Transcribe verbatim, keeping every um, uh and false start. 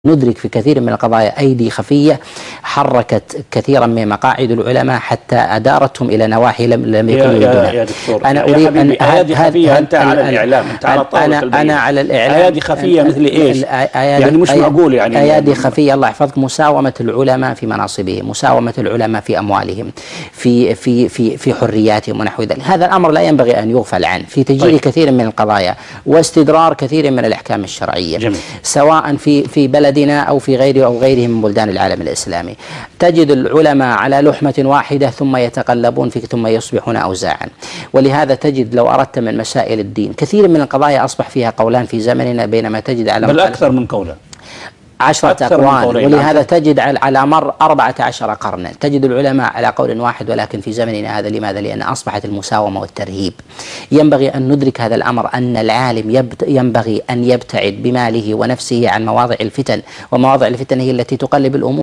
ندرك في كثير من القضايا أيدي خفية حركت كثيرا من مقاعد العلماء حتى أدارتهم إلى نواحي لم لم يكونوا يا, يا دكتور أنا أريد أن أيادي خفية. أنت على الإعلام، أنت على طاولة أنا, البينة. أنا على الإعلام أيادي خفية مثل إيش؟ يعني مش معقول يعني أيادي خفية الله يحفظك، مساومة العلماء في مناصبهم، مساومة العلماء في أموالهم، في في في في حرياتهم ونحو ذلك. هذا الأمر لا ينبغي أن يغفل عنه في تجديد طيب. كثير من القضايا واستدرار كثير من الأحكام الشرعية جميل. سواء في في بلدنا أو في غيره أو غيره من بلدان العالم الإسلامي. تجد العلماء على لحمة واحدة ثم يتقلبون فيك ثم يصبحون أوزاعا. ولهذا تجد لو أردت من مسائل الدين كثير من القضايا أصبح فيها قولان في زمننا، بينما تجد على بل أكثر من قولان، عشرة أقوال. ولهذا تجد على مر أربعة عشر قرنا تجد العلماء على قول واحد، ولكن في زمننا هذا لماذا؟ لأن أصبحت المساومة والترهيب. ينبغي أن ندرك هذا الأمر، أن العالم ينبغي أن يبتعد بماله ونفسه عن مواضع الفتن، ومواضع الفتن هي التي تقلب الأمور.